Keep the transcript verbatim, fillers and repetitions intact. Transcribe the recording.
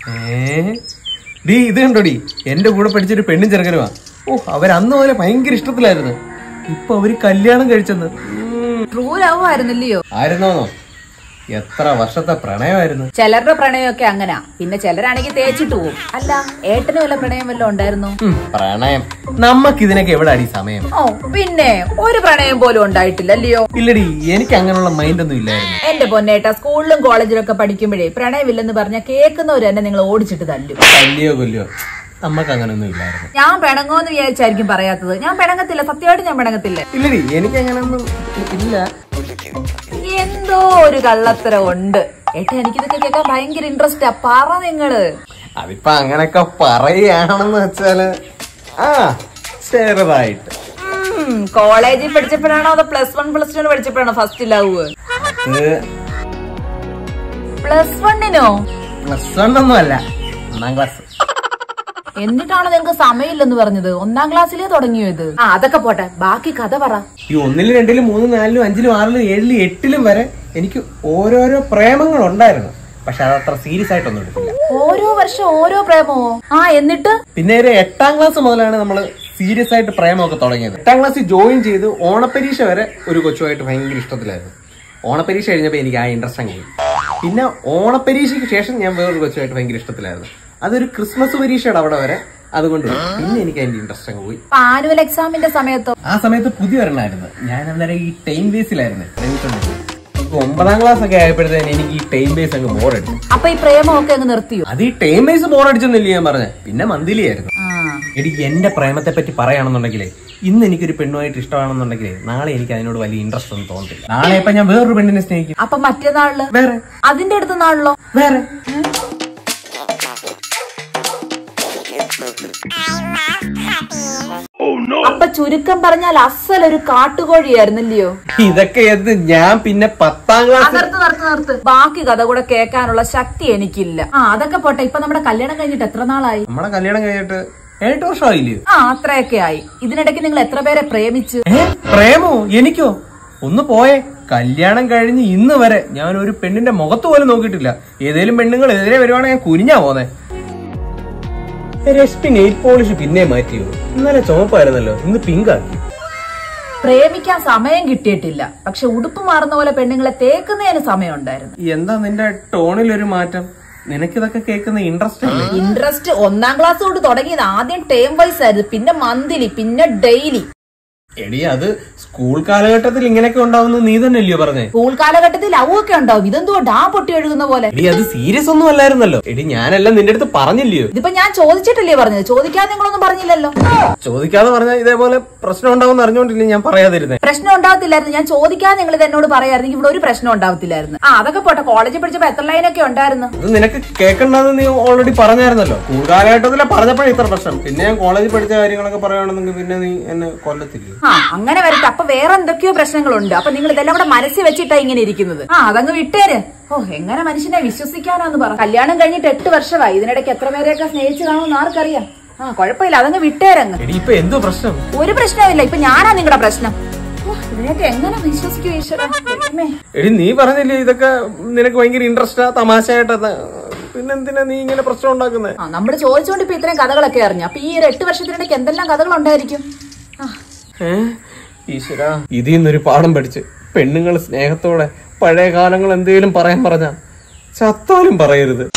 ഏ ഡീ ഇത് കണ്ടോടി, എന്റെ കൂടെ പഠിച്ചൊരു പെണ്ണും ചെറുക്കനുമാ. ഓ അവരന്ന് പോലെ ഭയങ്കര ഇഷ്ടത്തിലായിരുന്നു. ഇപ്പൊ അവര് കല്യാണം കഴിച്ചെന്ന്. True love ആയിരുന്നില്ലയോ? ആയിരുന്നോന്നോ? എത്ര വർഷത്തെ പ്രണയമായിരുന്നു. ചിലരുടെ പ്രണയമൊക്കെ അങ്ങനാ, പിന്നെ ചിലരാണെങ്കിൽ തേച്ചിട്ട് പോവും. അല്ല ഏട്ടന് വല്ല പ്രണയം വല്ലതും ഉണ്ടായിരുന്നു? പ്രണയം നമ്മക്ക് ഇതിനൊക്കെ എവിടെ അടി സമയം. ഓ പിന്നെ ഒരു പ്രണയം പോലും ഉണ്ടായിട്ടില്ലല്ലയോ? ഇല്ലടി, എനിക്ക് അങ്ങനെയുള്ള മൈൻഡ് ഒന്നും ഇല്ലായിരുന്നു. എന്റെ പൊന്നേട്ട, സ്കൂളിലും കോളേജിലും ഒക്കെ പഠിക്കുമ്പോഴേ പ്രണയമില്ലെന്ന് പറഞ്ഞ കേൾക്കുന്നവര് തന്നെ നിങ്ങൾ ഓടിച്ചിട്ട് തല്ലും. തല്ലിയോ കൊല്ലിയോ, നമ്മക്ക് അങ്ങനൊന്നും ഇല്ലായിരുന്നു. ഞാൻ പിണങ്ങോന്ന് വിചാരിച്ചായിരിക്കും പറയാത്തത്. ഞാൻ പിണങ്ങത്തില്ല, സത്യമായിട്ട് ഞാൻ പിണങ്ങത്തില്ല. ഇല്ലടി, എനിക്ക് അങ്ങനെയൊന്നും ഇല്ല. എന്തോ ഒരു കള്ളത്തരം ഉണ്ട് ഏട്ടാ. എനിക്കിതൊക്കെ കേൾക്കാൻ ഭയങ്കര ഇൻട്രസ്റ്റാ. പറ നിങ്ങള്. അതിപ്പോ അങ്ങനൊക്കെ പറയുകയാണെന്ന് വെച്ചാല് ആ ചെറുതായിട്ട്. കോളേജിൽ പഠിച്ചപ്പോഴാണോ അതോ പ്ലസ് വൺ പ്ലസ് ടു പഠിച്ചപ്പോഴാണോ ഫസ്റ്റ് ലവ്? പ്ലസ് വണ്ണിനോ? പ്ലസ് വൺ ഒന്നും അല്ല, ഒന്നാം ക്ലാസ്. എന്നിട്ടാണോ നിങ്ങക്ക് സമയമില്ലെന്ന് പറഞ്ഞത്? ഒന്നാം ക്ലാസ്സിലേ തുടങ്ങിയത്. ആ അതൊക്കെ പോട്ടെ, ബാക്കി കഥ പറ. ഈ ഒന്നിലും രണ്ടിലും മൂന്നും നാലിലും അഞ്ചിലും ആറിലും ഏഴിലും എട്ടിലും വരെ എനിക്ക് ഓരോരോ പ്രേമങ്ങൾ ഉണ്ടായിരുന്നു. പക്ഷെ അതത്ര സീരിയസ് ആയിട്ടൊന്നും എടുത്തില്ല. ഓരോ വർഷം ഓരോ പ്രേമമോ? ആ എന്നിട്ട് പിന്നെ ഒരു എട്ടാം ക്ലാസ് മുതലാണ് നമ്മള് സീരിയസ് ആയിട്ട് പ്രേമമൊക്കെ തുടങ്ങിയത്. എട്ടാം ക്ലാസ്സിൽ ജോയിൻ ചെയ്ത് ഓണപ്പരീക്ഷ വരെ ഒരു കൊച്ചുമായിട്ട് ഭയങ്കര ഇഷ്ടത്തിലായിരുന്നു. ഓണപ്പരീക്ഷ കഴിഞ്ഞപ്പോൾ എനിക്ക് ആ ഇൻട്രസ്റ്റ് അങ്ങ് പോയി. പിന്നെ ഓണപ്പരീക്ഷയ്ക്ക് ശേഷം ഞാൻ വേറൊരു കൊച്ചുമായിട്ട് ഭയങ്കര ഇഷ്ടത്തിലായിരുന്നു. അതൊരു ക്രിസ്മസ് പരീക്ഷയുടെ അവിടെ വരെ. അതുകൊണ്ട് പിന്നെ എനിക്ക് അതിന്റെ ഇൻട്രസ്റ്റ് അങ്ങ് പോയി. ആനുവൽ എക്സാമിന്റെ സമയത്തോ? ആ സമയത്ത് പുതിയ ഒരെണ്ണമായിരുന്നു. ഞാൻ അന്നേരം ഈ ടൈം ബേസിലായിരുന്നു. ഒമ്പതാം ക്ലാസ് ഒക്കെ ആയപ്പോഴത്തേന് എനിക്ക് ഈ ടൈം ബേസ് അങ്ങ് ബോറടിച്ചു. അപ്പൊ ഈ പ്രേമമൊക്കെ അങ്ങ് നിർത്തിയോ? അത് ഈ ടൈം ബേസ് ബോറടിച്ചെന്നില്ല ഞാൻ പറഞ്ഞ. പിന്നെ മന്ത്ലി ആയിരുന്നു. എടി എന്റെ പ്രേമത്തെ പറ്റി പറയുകയാണെന്നുണ്ടെങ്കിലേ, ഇന്ന് എനിക്കൊരു പെണ്ണുമായിട്ട് ഇഷ്ടമാണെന്നുണ്ടെങ്കിലേ നാളെ എനിക്ക് അതിനോട് വലിയ ഇൻട്രസ്റ്റ് ഒന്നും തോന്നില്ല. നാളെ ഇപ്പൊ ഞാൻ വേറൊരു പെണ്ണിനെ സ്നേഹിക്കും. അപ്പൊ മറ്റേനാളില് വേറെ, അതിന്റെ അടുത്ത നാളിലോ വേറെ. അപ്പൊ ചുരുക്കം പറഞ്ഞാൽ അസലൊരു കാട്ടുകോഴിയായിരുന്നില്ലയോ? ഇതൊക്കെ എന്ത്, ഞാൻ പിന്നെ പത്താം ക്ലാസ്. നിർത്ത് നിർത്ത് നിർത്ത്, ബാക്കി കഥ കൂടെ കേൾക്കാനുള്ള ശക്തി എനിക്കില്ല. ആ അതൊക്കെ പോട്ടെ. ഇപ്പൊ നമ്മുടെ കല്യാണം കഴിഞ്ഞിട്ട് എത്ര നാളായി? നമ്മുടെ കല്യാണം കഴിഞ്ഞിട്ട് ഏഴെട്ട് വർഷമായില്ലയോ? ആ അത്രയൊക്കെ ആയി. ഇതിനിടയ്ക്ക് നിങ്ങൾ എത്ര പേരെ പ്രേമിച്ചു? പ്രേമോ? എനിക്കോ? ഒന്ന് പോയെ. കല്യാണം കഴിഞ്ഞ് ഇന്ന് വരെ ഞാൻ ഒരു പെണ്ണിന്റെ മുഖത്ത് പോലും നോക്കിയിട്ടില്ല. ഏതേലും പെണ്ണുങ്ങൾ എതിരെ വരുവാണെങ്കിൽ ഞാൻ കുനിഞ്ഞാ പോന്നെ. രശ്മി നെയിൽ പോളിഷ് പിന്നെ മാറ്റിയോ? ഇന്നലെ ചുമപ്പായിരുന്നല്ലോ, ഇന്ന് പിങ്ക് ആക്കി. പ്രേമിക്കാൻ സമയം കിട്ടിയിട്ടില്ല, പക്ഷെ ഉടുപ്പ് മാറുന്ന പോലെ പെണ്ണുങ്ങളെ തേക്കുന്നതിന് സമയം ഉണ്ടായിരുന്നു. എന്താ നിന്റെ ടോണിലൊരു മാറ്റം? നിനക്കിതൊക്കെ കേൾക്കുന്ന ഇൻട്രസ്റ്റ് അല്ലേ? ഇൻട്രസ്റ്റ് ഒന്നാം ക്ലാസ് തൊട്ട് തുടങ്ങിയത്. ആദ്യം ടേം വൈസ് ആയിരുന്നു, പിന്നെ മന്ത്ലി, പിന്നെ ഡെയിലി. എടി അത് സ്കൂൾ കാലഘട്ടത്തിൽ ഇങ്ങനെയൊക്കെ ഉണ്ടാവുന്ന നീ തന്നെ അല്ലയോ പറഞ്ഞേ? സ്കൂൾ കാലഘട്ടത്തിൽ ലവ് ഒക്കെ ഉണ്ടാവും. ഇതെന്തോ ഡാ പൊട്ടി ഒഴുകുന്ന പോലെ. എടി അത് സീരിയസ് ഒന്നും അല്ലായിരുന്നല്ലോ. എടി ഞാനെല്ലാം നിന്റെ അടുത്ത് പറഞ്ഞില്ലയോ? ഇതിപ്പോ ഞാൻ ചോദിച്ചിട്ടല്ലേ പറഞ്ഞത്? ചോദിക്കാതെ നിങ്ങളൊന്നും പറഞ്ഞില്ലല്ലോ. ചോദിക്കാതെ പറഞ്ഞാൽ ഇതേപോലെ പ്രശ്നം ഉണ്ടാവും അറിഞ്ഞോണ്ടില്ലേ ഞാൻ പറയാതിരുന്നേ? പ്രശ്നം ഉണ്ടാവത്തില്ലായിരുന്നു. ഞാൻ ചോദിക്കാതെ നിങ്ങൾ ഇത് എന്നോട് പറയായിരുന്നു, ഇവിടെ ഒരു പ്രശ്നം ഉണ്ടാവത്തില്ലായിരുന്നു. ആ അതൊക്കെ പോട്ടെ. കോളേജിൽ പഠിച്ചപ്പോ എത്ര ലൈനൊക്കെ ഉണ്ടായിരുന്നു? ഇത് നിനക്ക് കേൾക്കണ്ടെന്ന് നീ ഓൾറെഡി പറഞ്ഞായിരുന്നല്ലോ. സ്കൂൾ കാലഘട്ടത്തിലെ പറഞ്ഞപ്പോഴേ ഇത്ര പ്രശ്നം. പിന്നെ ഞാൻ കോളേജിൽ പഠിച്ച കാര്യങ്ങളൊക്കെ പറയുകയാണെന്നെങ്കിൽ പിന്നെ നീ എന്നെ കൊല്ലത്തില്ലേ? ആ അങ്ങനെ വരട്ടെ. അപ്പൊ വേറെ എന്തൊക്കെയോ പ്രശ്നങ്ങളുണ്ട്. അപ്പൊ നിങ്ങൾ ഇതെല്ലാം കൂടെ മനസ്സിൽ വെച്ചിട്ടാ ഇങ്ങനെ ഇരിക്കുന്നത്. ആ അതങ്ങ് വിട്ടേര്. ഓ എങ്ങനെ മനുഷ്യനെ വിശ്വസിക്കാനാന്ന് പറ. കല്യാണം കഴിഞ്ഞിട്ട് എട്ട് വർഷമായി. ഇതിനിടയ്ക്ക് എത്ര പേരെയൊക്കെ സ്നേഹിച്ചു കാണുമെന്ന് ആർക്കറിയാം. ആ കുഴപ്പമില്ല, അതങ്ങ് വിട്ടേരങ്ങ്. ഇപ്പൊ എന്തോ പ്രശ്നം? ഒരു പ്രശ്നമില്ല. ഇപ്പൊ ഞാനാ നിങ്ങളുടെ പ്രശ്നം. ഇതിനൊക്കെ എങ്ങനെ വിശ്വസിക്കും ഈശ്വര? എടി നീ പറഞ്ഞില്ലേ ഇതൊക്കെ നിനക്ക് ഭയങ്കര ഇൻട്രസ്റ്റാ, തമാശയായിട്ടാ. പിന്നെന്തിനാ നീ ഇങ്ങനെ പ്രശ്നം ഉണ്ടാക്കുന്നത്? ആ നമ്മള് ചോദിച്ചോണ്ട് ഇപ്പൊ ഇത്രയും കഥകളൊക്കെ അറിഞ്ഞു. അപ്പൊ ഈ ഒരു എട്ട് വർഷത്തിനിടയ്ക്ക് എന്തെല്ലാം കഥകൾ ഉണ്ടായിരിക്കും? ഈശ്വരാ, ഇതിൽ നിന്നൊരു പാഠം പഠിച്ച് പെണ്ണുങ്ങൾ സ്നേഹത്തോടെ പഴയ കാലങ്ങൾ എന്തെങ്കിലും പറയാൻ പറഞ്ഞാ ചത്താലും പറയരുത്.